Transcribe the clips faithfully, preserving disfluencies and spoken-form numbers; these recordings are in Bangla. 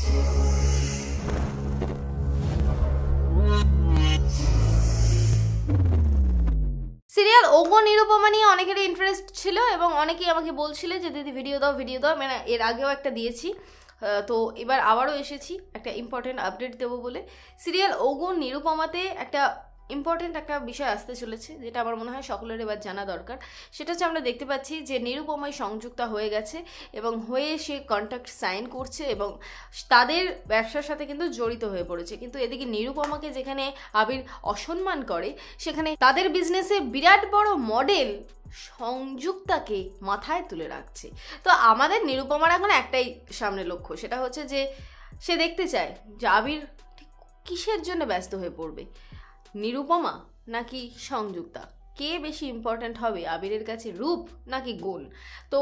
সিরিয়াল ওগো নিরুপমা নিয়ে অনেকেরই ইন্টারেস্ট ছিল এবং অনেকেই আমাকে বলছিলে যে দিদি ভিডিও দাও ভিডিও দাও মানে এর আগেও একটা দিয়েছি, তো এবার আবারও এসেছি একটা ইম্পর্টেন্ট আপডেট দেবো বলে। সিরিয়াল ওগো নিরুপমাতে একটা ইম্পর্টেন্ট একটা বিষয় আসতে চলেছে, যেটা আমার মনে হয় সকলের এবার জানা দরকার। সেটা হচ্ছে আমরা দেখতে পাচ্ছি যে নিরুপমাই সংযুক্তা হয়ে গেছে এবং হয়ে সে কন্ট্রাক্ট সাইন করছে এবং তাদের ব্যবসার সাথে কিন্তু জড়িত হয়ে পড়েছে। কিন্তু এদিকে নিরুপমাকে যেখানে আবির অসম্মান করে, সেখানে তাদের বিজনেসে বিরাট বড় মডেল সংযুক্তাকে মাথায় তুলে রাখছে। তো আমাদের নিরুপমার এখন একটাই সামনে লক্ষ্য, সেটা হচ্ছে যে সে দেখতে চায় যে আবির ঠিক কিসের জন্য ব্যস্ত হয়ে পড়বে, নিরুপমা নাকি সংযুক্তা, কে বেশি ইম্পর্ট্যান্ট হবে আবিরের কাছে, রূপ নাকি গুণ। তো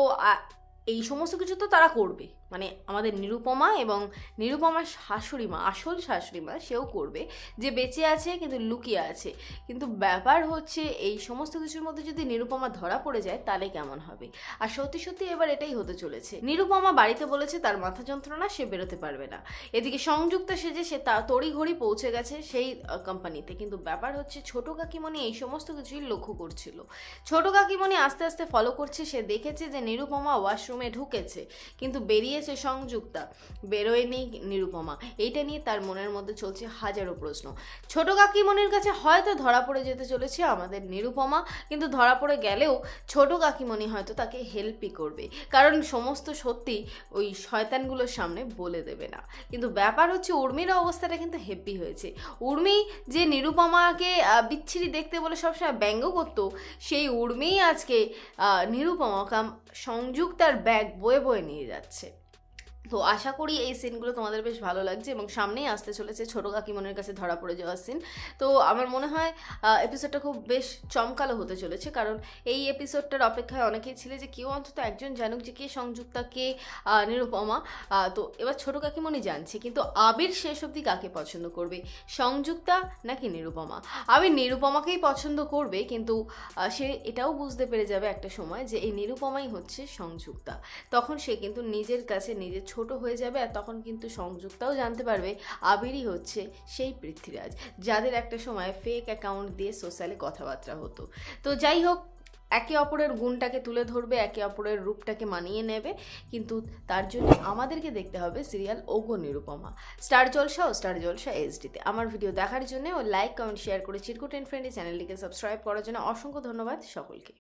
এই সমস্ত কিছু তো তারা করবে, মানে আমাদের নিরুপমা এবং নিরুপমার শাশুড়ি মা, আসল শাশুড়ি মা, সেও করবে, যে বেঁচে আছে কিন্তু লুকিয়ে আছে। কিন্তু ব্যাপার হচ্ছে এই সমস্ত কিছুর মধ্যে যদি নিরুপমা ধরা পড়ে যায় তাহলে কেমন হবে। আর সত্যি সত্যি এবার এটাই হতে চলেছে। নিরুপমা বাড়িতে বলেছে তার মাথা যন্ত্রণা, সে বেরোতে পারবে না। এদিকে সংযুক্তা সেজে সে তা তড়িঘড়ি পৌঁছে গেছে সেই কোম্পানিতে। কিন্তু ব্যাপার হচ্ছে ছোট কাকিমণি এই সমস্ত কিছুই লক্ষ্য করছিল। ছোট কাকিমণি আস্তে আস্তে ফলো করছে, সে দেখেছে যে নিরুপমা ওয়াশরুমে ঢুকেছে কিন্তু বেরিয়ে সংযুক্তা, বেরোয়নি নিরুপমা। এইটা নিয়ে তার মনের মধ্যে চলছে হাজারো প্রশ্ন। ছোট কাকিমণির কাছে হয়তো ধরা পড়ে যেতে চলেছে আমাদের নিরুপমা, কিন্তু ধরা পড়ে গেলেও ছোট কাকিমণি হয়তো তাকে হেল্পই করবে, কারণ সমস্ত সত্যি ওই শয়তানগুলোর সামনে বলে দেবে না। কিন্তু ব্যাপার হচ্ছে উর্মির অবস্থাটা কিন্তু হেভি হয়েছে। উর্মি যে নিরুপমাকে বিচ্ছিরি দেখতে বলে সবসময় ব্যঙ্গ করতো, সেই উর্মি আজকে নিরুপমা কাম সংযুক্তার ব্যাগ বয়ে বয়ে নিয়ে যাচ্ছে। তো আশা করি এই সিনগুলো তোমাদের বেশ ভালো লাগছে এবং সামনেই আসতে চলেছে ছোটো কাকিমণির কাছে ধরা পড়ে যাওয়ার সিন। তো আমার মনে হয় এপিসোডটা খুব বেশ চমকালো হতে চলেছে, কারণ এই এপিসোডটার অপেক্ষায় অনেকেই ছিল যে কেউ অন্তত একজন জানুক যে কে সংযুক্তা, কে নিরুপমা। তো এবার ছোটো কাকিমণি জানছে, কিন্তু আবির শেষ অবধি কাকে পছন্দ করবে, সংযুক্তা নাকি নিরুপমা? আবির নিরুপমাকেই পছন্দ করবে, কিন্তু সে এটাও বুঝতে পেরে যাবে একটা সময় যে এই নিরুপমাই হচ্ছে সংযুক্তা। তখন সে কিন্তু নিজের কাছে নিজের ছোট হয়ে যাবে, আর তখন কিন্তু সংযুক্তাও জানতে পারবে আবিরই হচ্ছে সেই পৃথ্বীরাজ, যাদের একটা সময় ফেক অ্যাকাউন্ট দিয়ে সোশ্যালে কথাবার্তা হতো। তো যাই হোক, একে অপরের গুণটাকে তুলে ধরবে, একে অপরের রূপটাকে মানিয়ে নেবে, কিন্তু তার জন্য আমাদেরকে দেখতে হবে সিরিয়াল ওগো নিরুপমা স্টার জলসা ও স্টার জলসা এইচডিতে। আমার ভিডিও দেখার জন্য ও লাইক কমেন্ট শেয়ার করে চিরকুট এন্ড ফ্রেন্ডলি চ্যানেলটিকে সাবস্ক্রাইব করার জন্য অসংখ্য ধন্যবাদ সকলকে।